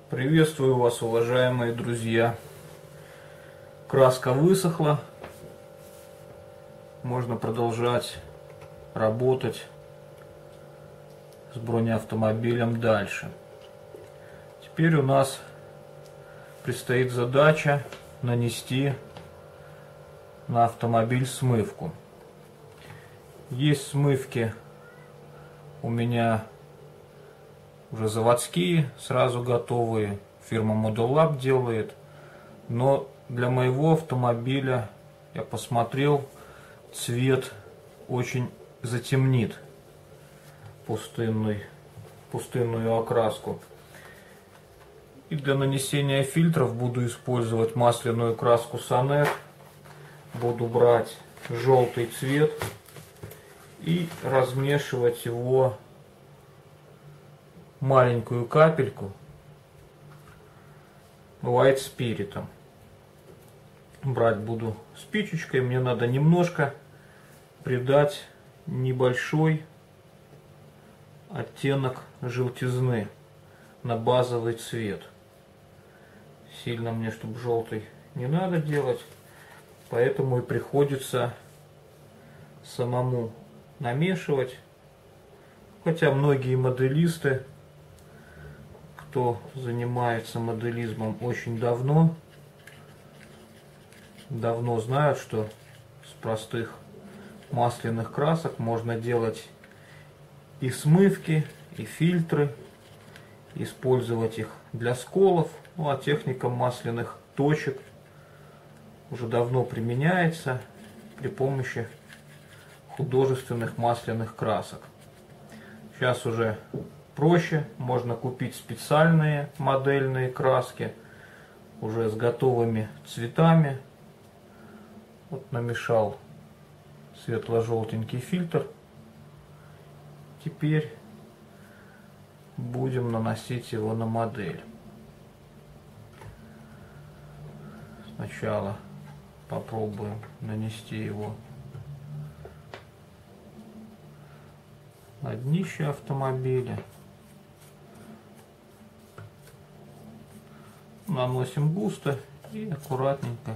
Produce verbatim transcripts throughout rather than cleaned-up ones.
Приветствую вас, уважаемые друзья. Краска высохла. Можно продолжать работать с бронеавтомобилем дальше. Теперь у нас предстоит задача нанести на автомобиль смывку. Есть смывки у меня уже заводские, сразу готовые, фирма Modulab делает, но для моего автомобиля, я посмотрел, цвет очень затемнит пустынный, пустынную окраску. И для нанесения фильтров буду использовать масляную краску Sonett. Буду брать желтый цвет и размешивать его маленькую капельку White Spirit. Брать буду спичечкой. Мне надо немножко придать небольшой оттенок желтизны на базовый цвет. Сильно мне, чтобы желтый, не надо делать, поэтому и приходится самому намешивать. Хотя многие моделисты, кто занимается моделизмом очень давно, давно знают, что с простых масляных красок можно делать и смывки, и фильтры, использовать их для сколов. Ну а техника масляных точек уже давно применяется при помощи художественных масляных красок. Сейчас уже проще, можно купить специальные модельные краски уже с готовыми цветами. Вот намешал светло-желтенький фильтр. Теперь будем наносить его на модель. Сначала попробуем нанести его на днище автомобиля. Наносим густо и аккуратненько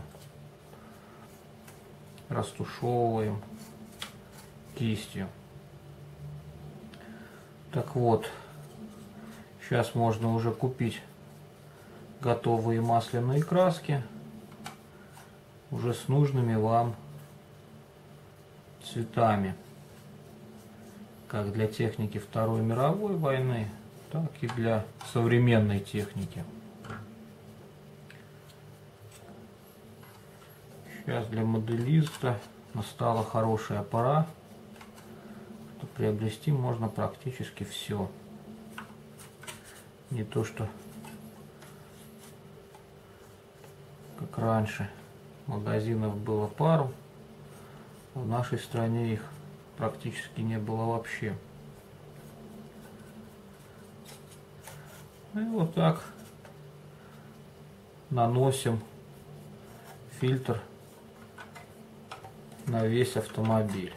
растушевываем кистью. Так вот, сейчас можно уже купить готовые масляные краски уже с нужными вам цветами, как для техники Второй мировой войны, так и для современной техники. Сейчас для моделиста настала хорошая пора, что приобрести можно практически все. Не то что как раньше магазинов было пару, а в нашей стране их практически не было вообще. И вот так наносим фильтр на весь автомобиль.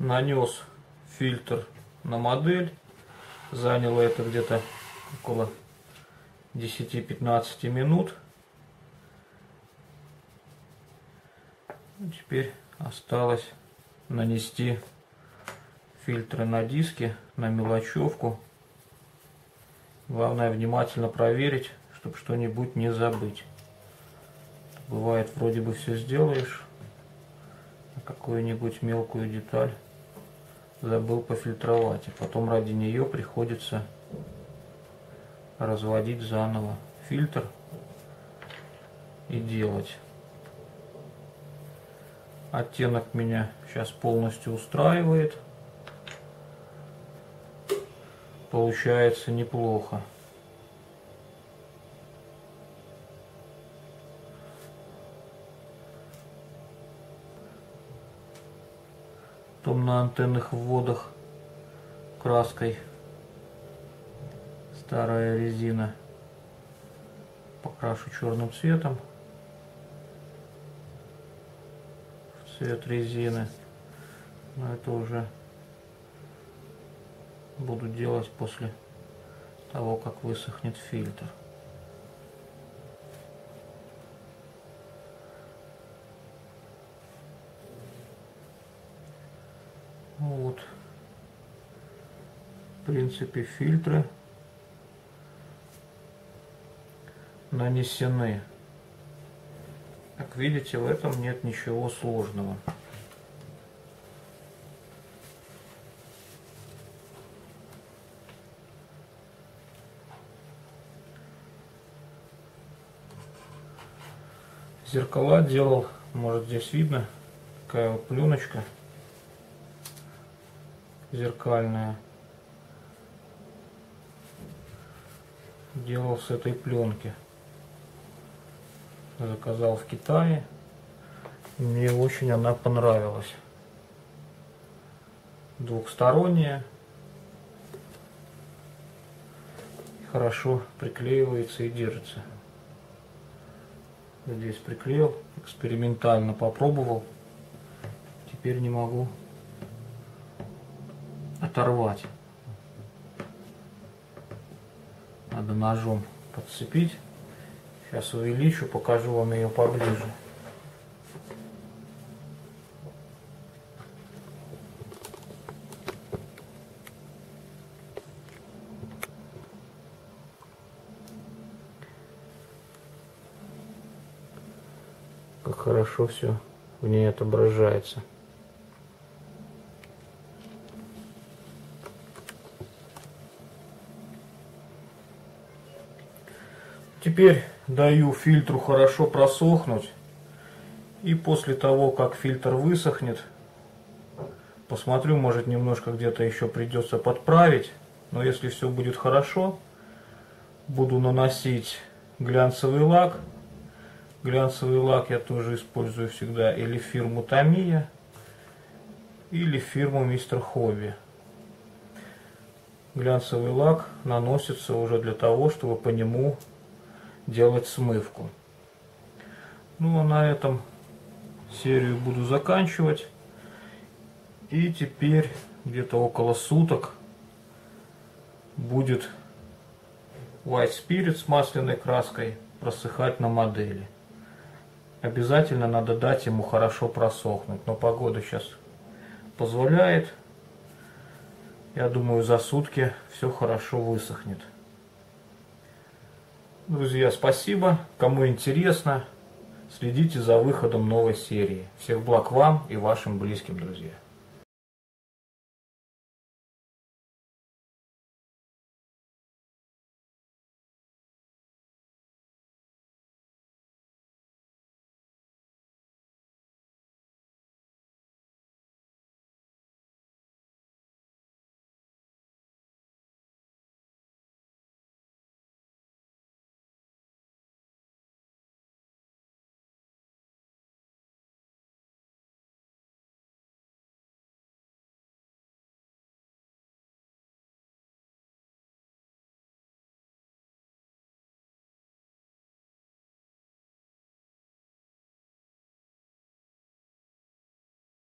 нанес фильтр на модель. Заняло это где-то около десяти-пятнадцати минут. Теперь осталось нанести фильтры на диски, на мелочевку. Главное внимательно проверить, чтобы что-нибудь не забыть. Бывает, вроде бы все сделаешь, а какую-нибудь мелкую деталь забыл пофильтровать, и потом ради нее приходится разводить заново фильтр и делать. Оттенок меня сейчас полностью устраивает. Получается неплохо. Потом на антенных вводах краской старая резина покрашу черным цветом в цвет резины, но это уже буду делать после того, как высохнет фильтр. Вот, в принципе, фильтры нанесены. Как видите, в этом нет ничего сложного. Зеркала делал, может, здесь видно, такая вот пленочка зеркальная. Делал с этой пленки. Заказал в Китае. Мне очень она понравилась. Двухсторонняя. Хорошо приклеивается и держится. Здесь приклеил, экспериментально попробовал. Теперь не могу оторвать. Надо ножом подцепить. Сейчас увеличу, покажу вам ее поближе. Как хорошо все в ней отображается. Теперь даю фильтру хорошо просохнуть, и после того, как фильтр высохнет, посмотрю, может, немножко где-то еще придется подправить, но если все будет хорошо, буду наносить глянцевый лак. Глянцевый лак я тоже использую всегда или фирму Tamiya, или фирму Мистер Хобби. Глянцевый лак наносится уже для того, чтобы по нему делать смывку. Ну а на этом серию буду заканчивать. И теперь где-то около суток будет White Spirit с масляной краской просыхать на модели. Обязательно надо дать ему хорошо просохнуть, но погода сейчас позволяет. Я думаю, за сутки все хорошо высохнет. Друзья, спасибо. Кому интересно, следите за выходом новой серии. Всех благ вам и вашим близким, друзья.